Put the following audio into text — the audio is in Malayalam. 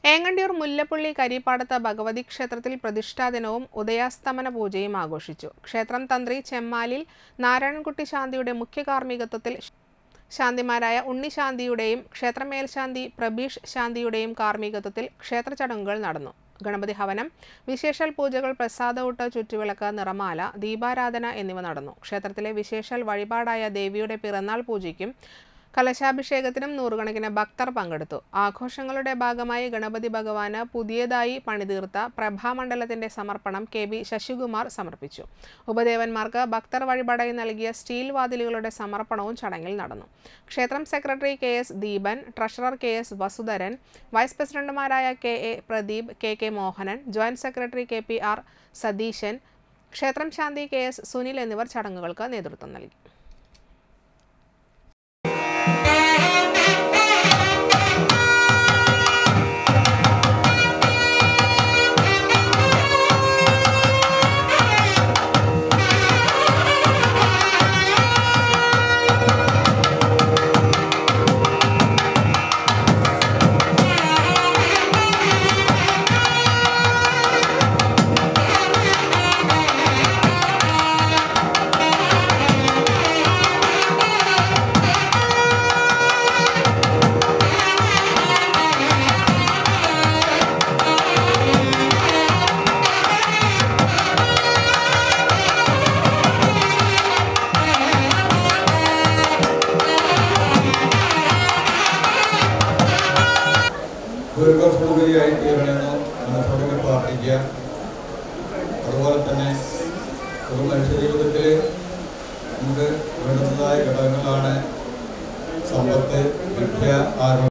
ഏങ്ങണ്ടിയൂർ മുല്ലപ്പള്ളി കരിപ്പാടത്ത് ഭഗവതി ക്ഷേത്രത്തിൽ പ്രതിഷ്ഠാദിനവും ഉദയാസ്തമന പൂജയും ആഘോഷിച്ചു. ക്ഷേത്രം തന്ത്രി ചെമ്മാലിൽ നാരായണൻകുട്ടി ശാന്തിയുടെ മുഖ്യ കാർമ്മികത്വത്തിൽ ശാന്തിമാരായ ഉണ്ണി ശാന്തിയുടെയും ക്ഷേത്രമേൽശാന്തി പ്രബീഷ് ശാന്തിയുടെയും കാർമ്മികത്വത്തിൽ ക്ഷേത്ര ചടങ്ങുകൾ നടന്നു. ഗണപതി ഹവനം, വിശേഷാൽ പൂജകൾ, പ്രസാദഊട്ട്, ചുറ്റുവിളക്ക്, നിറമാല, ദീപാരാധന എന്നിവ നടന്നു. ക്ഷേത്രത്തിലെ വിശേഷാൽ വഴിപാടായ ദേവിയുടെ പിറന്നാൾ പൂജയ്ക്കും കലശാഭിഷേകത്തിനും നൂറുകണക്കിന് ഭക്തർ പങ്കെടുത്തു. ആഘോഷങ്ങളുടെ ഭാഗമായി ഗണപതി ഭഗവാന് പുതിയതായി പണിതീർത്ത പ്രഭാമണ്ഡലത്തിന്റെ സമർപ്പണം കെ.ബി. ശശികുമാർ സമർപ്പിച്ചു. ഉപദേവന്മാർക്ക് ഭക്തർ വഴിപാടായി നൽകിയ സ്റ്റീൽ വാതിലുകളുടെ സമർപ്പണവും ചടങ്ങിൽ നടന്നു. ക്ഷേത്രം secretary K S. Deepan, treasurer K S. Vasudharan, vice പ്രസിഡന്റുമാരായ K A. Pradeep, K K. Mohanan, joint secretary K P R. Satheeshan, ക്ഷേത്രം ശാന്തി കെ.എസ്. സുനിൽ എന്നിവർ ചടങ്ങുകൾക്ക് നേതൃത്വം നൽകി. ദീർഘസൗകര്യമായി തീരണമെന്ന് മനസ്സോടെ പ്രാർത്ഥിക്കുക. അതുപോലെ തന്നെ ഒരു മനുഷ്യജീവിതത്തിൽ നമുക്ക് വേണ്ടുന്നതായ ഘടകങ്ങളാണ് സമ്പത്ത്, വിദ്യ, ആരോഗ്യം.